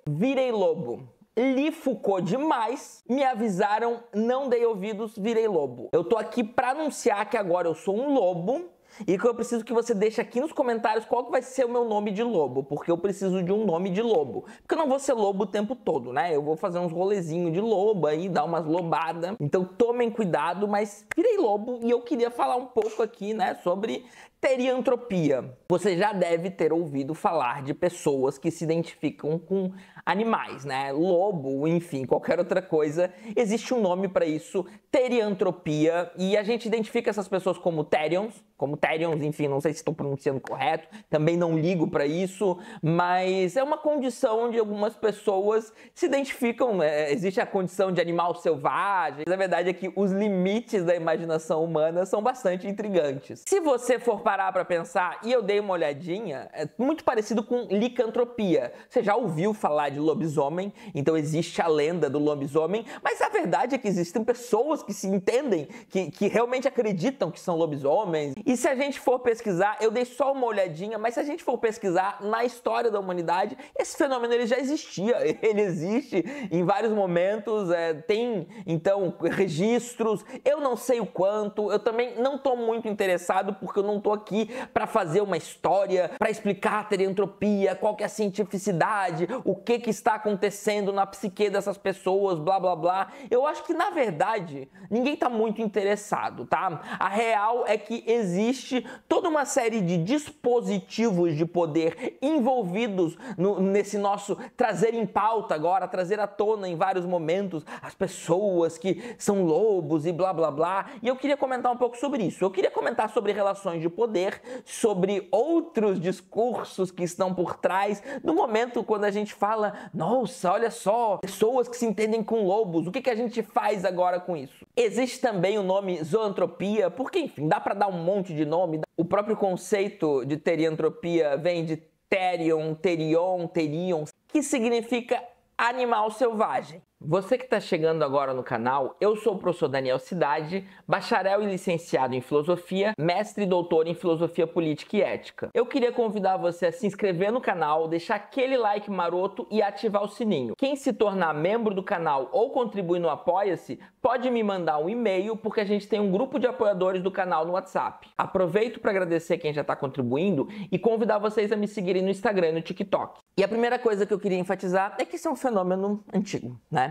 Virei lobo. Li Foucault demais, me avisaram, não dei ouvidos, virei lobo. Eu tô aqui pra anunciar que agora eu sou um lobo e que eu preciso que você deixe aqui nos comentários qual que vai ser o meu nome de lobo, porque eu preciso de um nome de lobo. Porque eu não vou ser lobo o tempo todo, né? Eu vou fazer uns rolezinhos de lobo aí, dar umas lobadas. Então tomem cuidado, mas virei lobo e eu queria falar um pouco aqui, né, sobre teriantropia. Você já deve ter ouvido falar de pessoas que se identificam com animais, né? Lobo, enfim, qualquer outra coisa. Existe um nome para isso, teriantropia, e a gente identifica essas pessoas como terions, enfim, não sei se estou pronunciando correto, também não ligo para isso, mas é uma condição onde algumas pessoas se identificam, né? Existe a condição de animal selvagem. A verdade é que os limites da imaginação humana são bastante intrigantes. Se você for parar para pensar, e eu dei uma olhadinha, é muito parecido com licantropia. Você já ouviu falar de lobisomem, então existe a lenda do lobisomem, mas a verdade é que existem pessoas que se entendem, que realmente acreditam que são lobisomens. E se a gente for pesquisar, eu dei só uma olhadinha, mas se a gente for pesquisar na história da humanidade, esse fenômeno ele já existia, ele existe em vários momentos, tem então registros, eu não sei o quanto, eu também não estou muito interessado porque eu não estou aqui para fazer uma história, para explicar a teriantropia, qual que é a cientificidade, o que está acontecendo na psique dessas pessoas, blá blá blá. Eu acho que na verdade ninguém está muito interessado, tá? A real é que existe toda uma série de dispositivos de poder envolvidos nesse nosso trazer em pauta agora, trazer à tona em vários momentos as pessoas que são lobos e blá blá blá. E eu queria comentar um pouco sobre isso. Eu queria comentar sobre relações de poder, sobre outros discursos que estão por trás do momento quando a gente fala, nossa, olha só, pessoas que se entendem com lobos, o que a gente faz agora com isso? Existe também o nome zoantropia, porque enfim, dá para dar um monte de nome. O próprio conceito de teriantropia vem de terion, terion, que significa animal selvagem. Você que está chegando agora no canal, eu sou o professor Daniel Cidade, bacharel e licenciado em filosofia, mestre e doutor em filosofia política e ética. Eu queria convidar você a se inscrever no canal, deixar aquele like maroto e ativar o sininho. Quem se tornar membro do canal ou contribuir no Apoia-se, pode me mandar um e-mail, porque a gente tem um grupo de apoiadores do canal no WhatsApp. Aproveito para agradecer quem já está contribuindo e convidar vocês a me seguirem no Instagram e no TikTok. E a primeira coisa que eu queria enfatizar é que isso é um fenômeno antigo, né?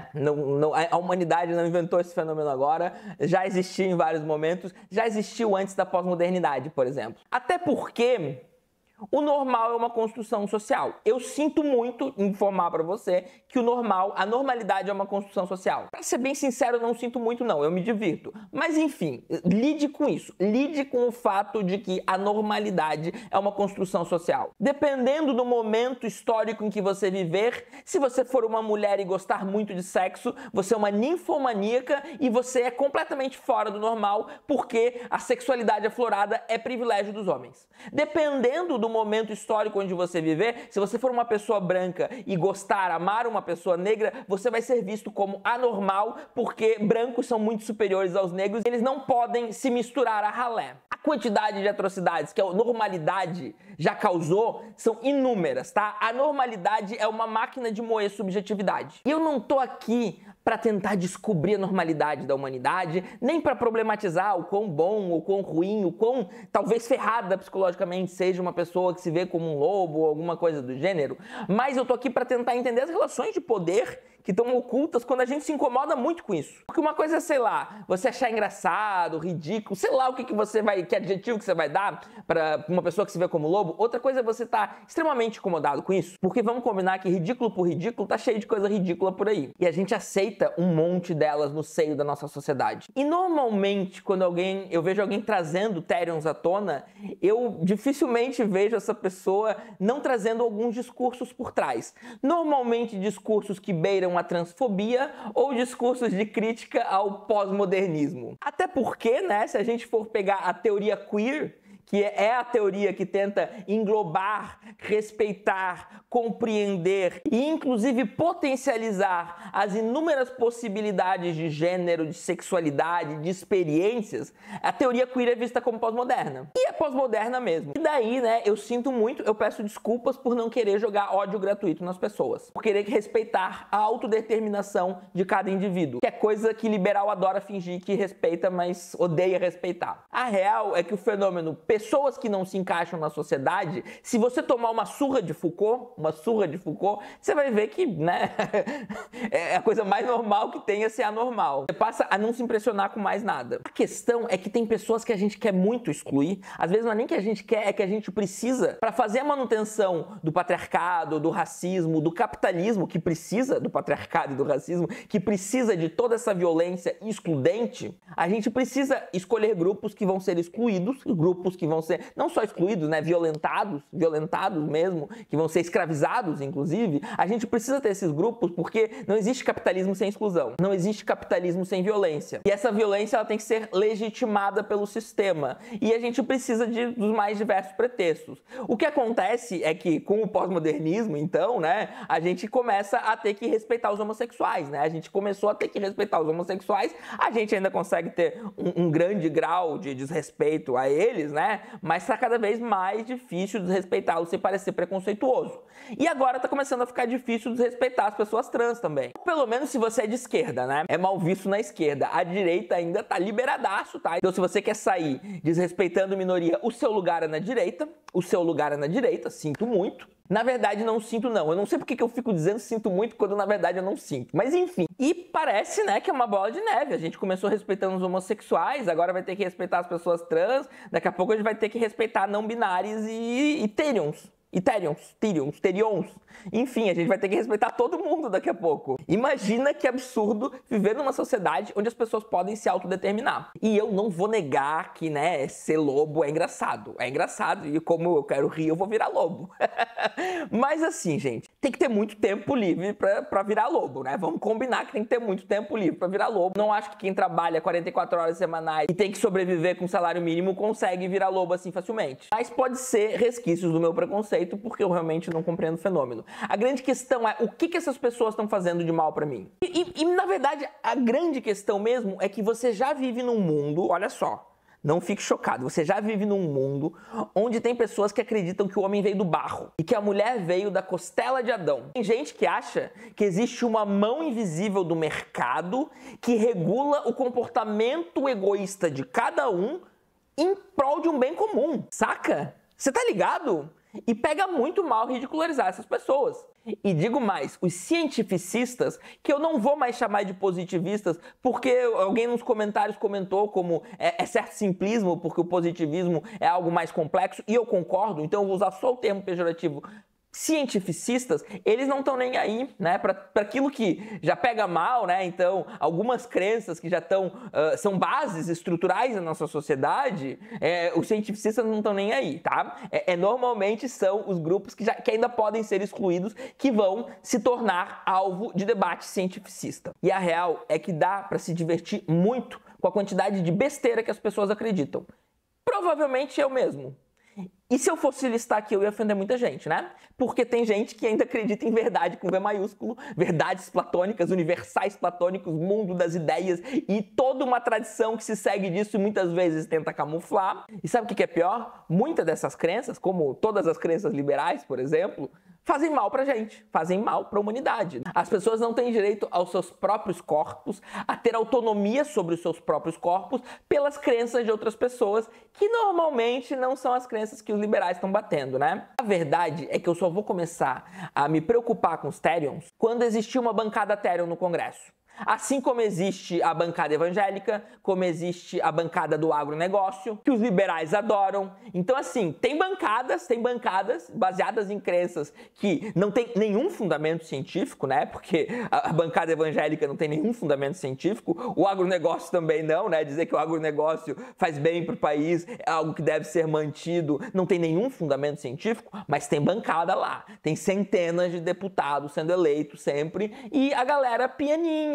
A humanidade não inventou esse fenômeno agora, já existia em vários momentos, já existiu antes da pós-modernidade, por exemplo. Até porque o normal é uma construção social. Eu sinto muito informar para você que a normalidade é uma construção social. Para ser bem sincero, eu não sinto muito não, eu me divirto. Mas enfim, lide com isso. Lide com o fato de que a normalidade é uma construção social. Dependendo do momento histórico em que você viver, se você for uma mulher e gostar muito de sexo, você é uma ninfomaníaca e você é completamente fora do normal, porque a sexualidade aflorada é privilégio dos homens. Dependendo do momento histórico onde você viver, se você for uma pessoa branca e amar uma pessoa negra, você vai ser visto como anormal, porque brancos são muito superiores aos negros e eles não podem se misturar a ralé. A quantidade de atrocidades que a normalidade já causou são inúmeras, tá? A normalidade é uma máquina de moer subjetividade. E eu não tô aqui para tentar descobrir a normalidade da humanidade, nem para problematizar o quão bom, o quão ruim, o quão talvez ferrada psicologicamente seja uma pessoa que se vê como um lobo ou alguma coisa do gênero, mas eu tô aqui para tentar entender as relações de poder que estão ocultas quando a gente se incomoda muito com isso. Porque uma coisa é, sei lá, você achar engraçado, ridículo, sei lá o que adjetivo que você vai dar para uma pessoa que se vê como lobo. Outra coisa é você estar extremamente incomodado com isso. Porque vamos combinar que ridículo por ridículo tá cheio de coisa ridícula por aí. E a gente aceita um monte delas no seio da nossa sociedade. E normalmente, quando eu vejo alguém trazendo terions à tona, eu dificilmente vejo essa pessoa não trazendo alguns discursos por trás. Normalmente discursos que beiram a transfobia ou discursos de crítica ao pós-modernismo. Até porque, né, se a gente for pegar a teoria queer, que é a teoria que tenta englobar, respeitar, compreender e inclusive potencializar as inúmeras possibilidades de gênero, de sexualidade, de experiências, a teoria queer é vista como pós-moderna. E é pós-moderna mesmo. E daí, né, eu sinto muito, eu peço desculpas por não querer jogar ódio gratuito nas pessoas, por querer respeitar a autodeterminação de cada indivíduo, que é coisa que liberal adora fingir que respeita, mas odeia respeitar. A real é que o fenômeno pessoas que não se encaixam na sociedade, se você tomar uma surra de Foucault, você vai ver que, né, é a coisa mais normal que tem a ser anormal. Você passa a não se impressionar com mais nada. A questão é que tem pessoas que a gente quer muito excluir, às vezes não é nem que a gente quer, é que a gente precisa, para fazer a manutenção do patriarcado, do racismo, do capitalismo, que precisa do patriarcado e do racismo, que precisa de toda essa violência excludente, a gente precisa escolher grupos que vão ser excluídos, grupos que vão ser não só excluídos, né, violentados mesmo, que vão ser escravizados, inclusive. A gente precisa ter esses grupos porque não existe capitalismo sem exclusão, não existe capitalismo sem violência. E essa violência ela tem que ser legitimada pelo sistema. E a gente precisa dos mais diversos pretextos. O que acontece é que com o pós-modernismo, então, né, a gente começa a ter que respeitar os homossexuais, né? A gente começou a ter que respeitar os homossexuais, a gente ainda consegue ter um grande grau de desrespeito a eles, né? Mas está cada vez mais difícil desrespeitá-los sem parecer preconceituoso. E agora está começando a ficar difícil desrespeitar as pessoas trans também. Pelo menos se você é de esquerda, né? É mal visto na esquerda. A direita ainda tá liberadaço, tá? Então se você quer sair desrespeitando minoria, o seu lugar é na direita. O seu lugar é na direita, sinto muito. Na verdade, não sinto, não. Eu não sei porque que eu fico dizendo sinto muito quando na verdade eu não sinto. Mas enfim. E parece, né, que é uma bola de neve. A gente começou respeitando os homossexuais, agora vai ter que respeitar as pessoas trans, daqui a pouco a gente vai ter que respeitar não binários e terions. Enfim, a gente vai ter que respeitar todo mundo daqui a pouco. Imagina que absurdo viver numa sociedade onde as pessoas podem se autodeterminar. E eu não vou negar que, né, ser lobo é engraçado. É engraçado e como eu quero rir, eu vou virar lobo. Mas assim, gente, tem que ter muito tempo livre pra virar lobo, né? Vamos combinar que tem que ter muito tempo livre pra virar lobo. Não acho que quem trabalha 44 horas semanais e tem que sobreviver com salário mínimo consegue virar lobo assim facilmente. Mas pode ser resquícios do meu preconceito, porque eu realmente não compreendo o fenômeno. A grande questão é o que essas pessoas estão fazendo de mal pra mim. E na verdade, a grande questão mesmo é que você já vive num mundo, olha só, não fique chocado, você já vive num mundo onde tem pessoas que acreditam que o homem veio do barro e que a mulher veio da costela de Adão. Tem gente que acha que existe uma mão invisível do mercado que regula o comportamento egoísta de cada um em prol de um bem comum, saca? Você tá ligado? E pega muito mal ridicularizar essas pessoas. E digo mais, os cientificistas, que eu não vou mais chamar de positivistas, porque alguém nos comentários comentou como é certo simplismo, porque o positivismo é algo mais complexo, e eu concordo, então eu vou usar só o termo pejorativo. Cientificistas, eles não estão nem aí, né, para aquilo que já pega mal, né, então algumas crenças que já são bases estruturais da nossa sociedade, os cientificistas não estão nem aí, tá? Normalmente são os grupos que ainda podem ser excluídos que vão se tornar alvo de debate cientificista. E a real é que dá para se divertir muito com a quantidade de besteira que as pessoas acreditam. Provavelmente eu mesmo. E se eu fosse listar aqui, eu ia ofender muita gente, né? Porque tem gente que ainda acredita em verdade com V maiúsculo, verdades platônicas, universais platônicos, mundo das ideias e toda uma tradição que se segue disso e muitas vezes tenta camuflar. E sabe o que é pior? Muitas dessas crenças, como todas as crenças liberais, por exemplo, fazem mal pra gente, fazem mal pra humanidade. As pessoas não têm direito aos seus próprios corpos, a ter autonomia sobre os seus próprios corpos pelas crenças de outras pessoas, que normalmente não são as crenças que os liberais estão batendo, né? A verdade é que eu só vou começar a me preocupar com os Therions quando existir uma bancada Therion no Congresso. Assim como existe a bancada evangélica, como existe a bancada do agronegócio, que os liberais adoram. Então, assim, tem bancadas baseadas em crenças que não tem nenhum fundamento científico, né? Porque a bancada evangélica não tem nenhum fundamento científico, o agronegócio também não, né? Dizer que o agronegócio faz bem para o país, é algo que deve ser mantido, não tem nenhum fundamento científico, mas tem bancada lá. Tem centenas de deputados sendo eleitos sempre e a galera pianinho,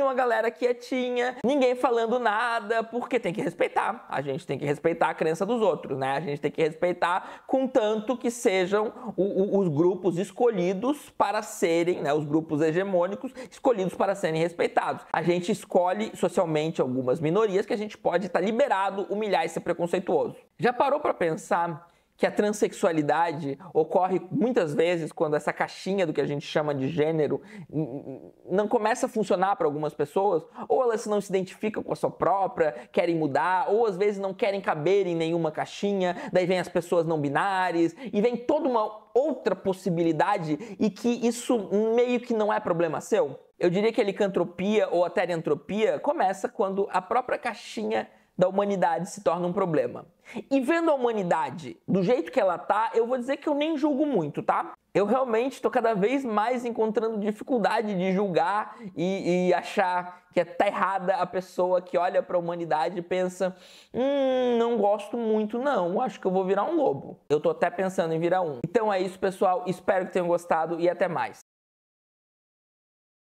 uma galera quietinha, ninguém falando nada, porque tem que respeitar. A gente tem que respeitar a crença dos outros, né? A gente tem que respeitar, contanto que sejam os grupos escolhidos para serem, né? Os grupos hegemônicos escolhidos para serem respeitados. A gente escolhe socialmente algumas minorias que a gente pode estar liberado, humilhar e ser preconceituoso. Já parou para pensar que a transexualidade ocorre muitas vezes quando essa caixinha do que a gente chama de gênero não começa a funcionar para algumas pessoas, ou elas não se identificam com a sua própria, querem mudar, ou às vezes não querem caber em nenhuma caixinha, daí vem as pessoas não binárias, e vem toda uma outra possibilidade, e que isso meio que não é problema seu? Eu diria que a licantropia ou a terentropia começa quando a própria caixinha da humanidade se torna um problema. E vendo a humanidade do jeito que ela tá, eu vou dizer que eu nem julgo muito, tá? Eu realmente estou cada vez mais encontrando dificuldade de julgar e achar que tá errada a pessoa que olha para a humanidade e pensa: não gosto muito não, acho que eu vou virar um lobo. Eu tô até pensando em virar um. Então é isso, pessoal, espero que tenham gostado e até mais.